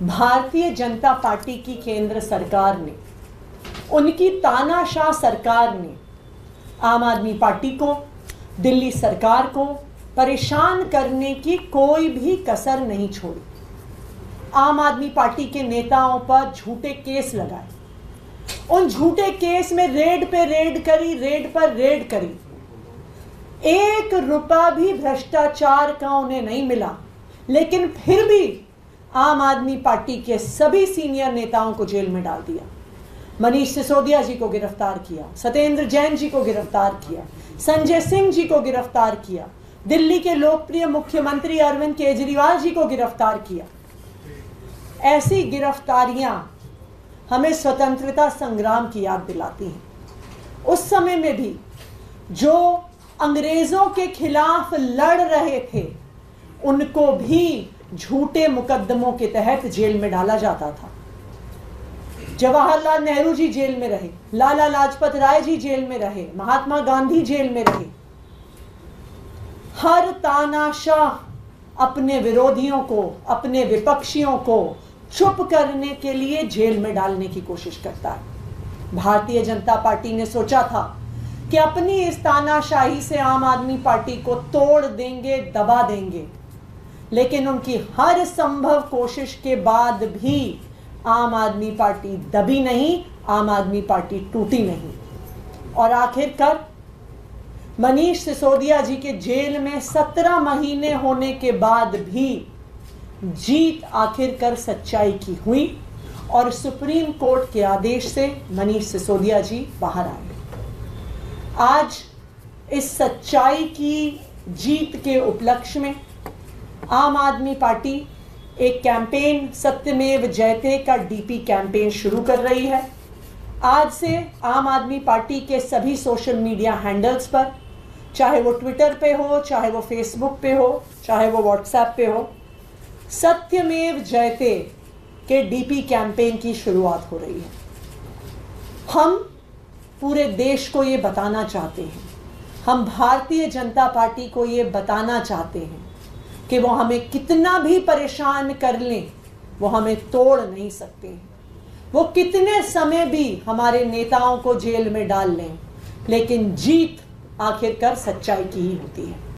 Bharatiya Janata party की केंद्र सरकार ने, उनकी तानाशाह सरकार ने आम आदमी पार्टी को, दिल्ली सरकार को परेशान करने की कोई भी कसर नहीं छोड़ी। आम आदमी पार्टी के नेताओं पर झूठे केस लगाए, उन झूठे केस में रेड पे रेड करी, रेड पर रेड करी। 1 रुपया भी भ्रष्टाचार का उन्हें नहीं मिला, लेकिन फिर भी आम आदमी पार्टी के सभी सीनियर नेताओं को जेल में डाल दिया। मनीष सिसोदिया जी को गिरफ्तार किया, सत्येंद्र जैन जी को गिरफ्तार किया, संजय सिंह जी को गिरफ्तार किया, दिल्ली के लोकप्रिय मुख्यमंत्री अरविंद केजरीवाल जी को गिरफ्तार किया। ऐसी गिरफ्तारियां हमें स्वतंत्रता संग्राम की याद दिलाती हैं। उस समय में भी जो अंग्रेजों के खिलाफ लड़ रहे थे, उनको भी झूठे मुकदमों के तहत जेल में डाला जाता था। जवाहरलाल नेहरू जी जेल में रहे, लाला लाजपत राय जी जेल में रहे, महात्मा गांधी जेल में रहे। हर तानाशाह अपने विरोधियों को, अपने विपक्षियों को चुप करने के लिए जेल में डालने की कोशिश करता है। भारतीय जनता पार्टी ने सोचा था कि अपनी इस तानाशाही से आम आदमी पार्टी को तोड़ देंगे, दबा देंगे, लेकिन उनकी हर संभव कोशिश के बाद भी आम आदमी पार्टी दबी नहीं, आम आदमी पार्टी टूटी नहीं। और आखिरकार मनीष सिसोदिया जी के जेल में 17 महीने होने के बाद भी जीत आखिरकार सच्चाई की हुई और सुप्रीम कोर्ट के आदेश से मनीष सिसोदिया जी बाहर आए। आज इस सच्चाई की जीत के उपलक्ष्य में आम आदमी पार्टी एक कैंपेन सत्यमेव जयते का डीपी कैंपेन शुरू कर रही है। आज से आम आदमी पार्टी के सभी सोशल मीडिया हैंडल्स पर, चाहे वो ट्विटर पे हो, चाहे वो फेसबुक पे हो, चाहे वो व्हाट्सएप पे हो, सत्यमेव जयते के डीपी कैंपेन की शुरुआत हो रही है। हम पूरे देश को ये बताना चाहते हैं, हम भारतीय जनता पार्टी को ये बताना चाहते हैं कि वो हमें कितना भी परेशान कर लें, वो हमें तोड़ नहीं सकते हैं। वो कितने समय भी हमारे नेताओं को जेल में डाल लें, लेकिन जीत आखिरकार सच्चाई की ही होती है।